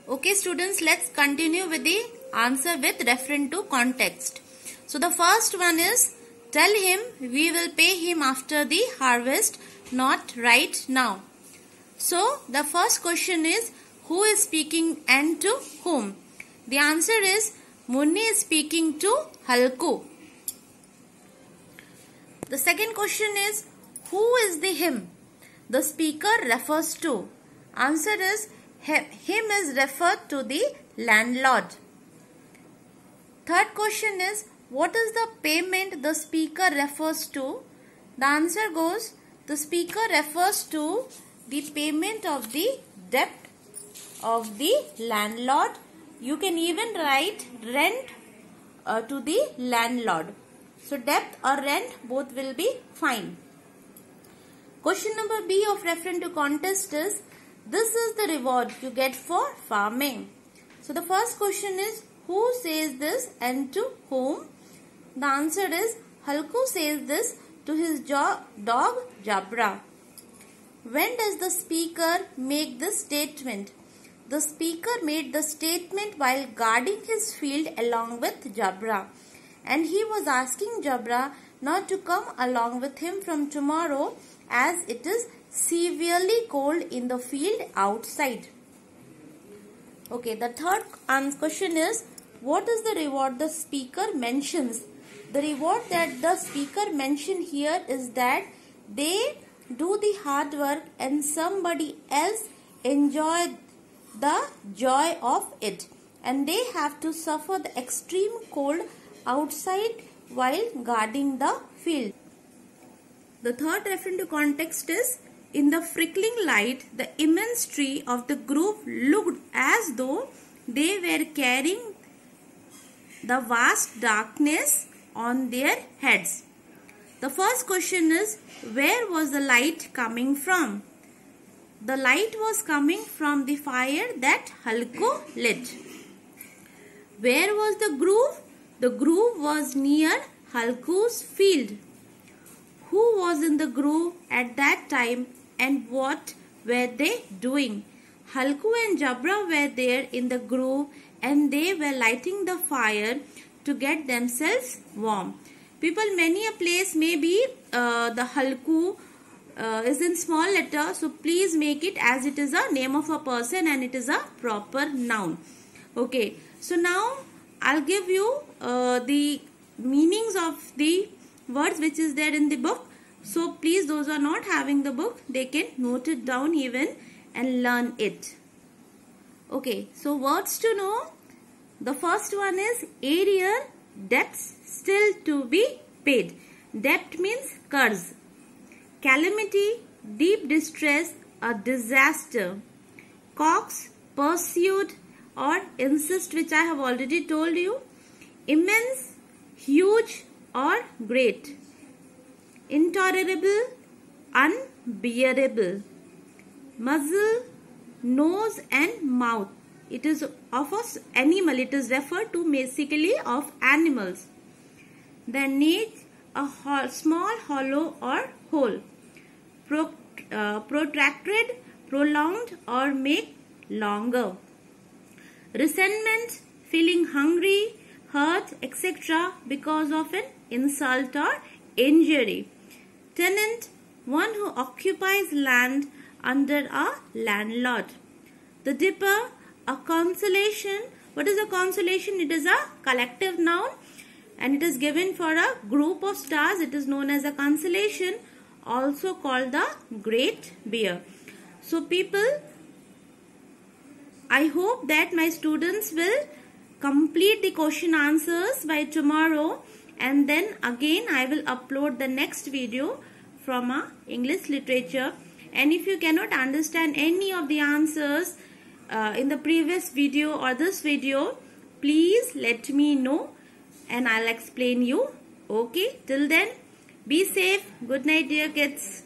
Okay students, let's continue with the answer with reference to context. So the first one is, tell him we will pay him after the harvest, not right now. So the first question is, who is speaking and to whom? The answer is, Munni is speaking to Halku. The second question is, who is the him? The speaker refers to. Answer is, him is referred to the landlord. Third question is, what is the payment the speaker refers to? The answer goes, the speaker refers to the payment of the debt of the landlord. You can even write rent to the landlord. So debt or rent both will be fine. Question number B of reference to context is, this is the reward you get for farming. So the first question is, who says this and to whom? The answer is, Halku says this to his dog Jabra. When does the speaker make this statement? The speaker made the statement while guarding his field along with Jabra, and he was asking Jabra not to come along with him from tomorrow as it is severely cold in the field outside. Okay, the third question is, what is the reward the speaker mentions? The reward that the speaker mentioned here is that they do the hard work and somebody else enjoy the joy of it, and they have to suffer the extreme cold outside while guarding the field. The third reference to context is, in the flickering light, the immense tree of the group looked as though they were carrying the vast darkness on their heads. The first question is, where was the light coming from? The light was coming from the fire that Halku lit. Where was the grove? The grove was near Halku's field. Who was in the grove at that time and what were they doing? Halku and Jabra were there in the grove and they were lighting the fire to get themselves warm. People, many a place may be the Halku is in small letter, so please make it as it is a name of a person and it is a proper noun. Okay, so now I'll give you the meanings of the words which is there in the book. So please, those who are not having the book, they can note it down even and learn it. Okay, so words to know. The first one is arrear, debts still to be paid. Debt means curse. Calamity, deep distress, a disaster. Cox, pursued or insist, which I have already told you. Immense, huge or great. Intolerable, unbearable. Muzzle, nose and mouth. It is of an animal. It is referred to basically of animals. Then niche, a small hollow or hole. Protracted, prolonged or make longer. Resentment, feeling hungry, hurt, etc. because of an insult or injury. Tenant, one who occupies land under a landlord. The dipper, a consolation. What is a consolation? It is a collective noun and it is given for a group of stars. It is known as a constellation, also called the Great Bear. So people, I hope that my students will complete the question answers by tomorrow, and then again I will upload the next video from English literature. And if you cannot understand any of the answers in the previous video or this video, please let me know and I'll explain you. Okay, till then, be safe. Good night, dear kids.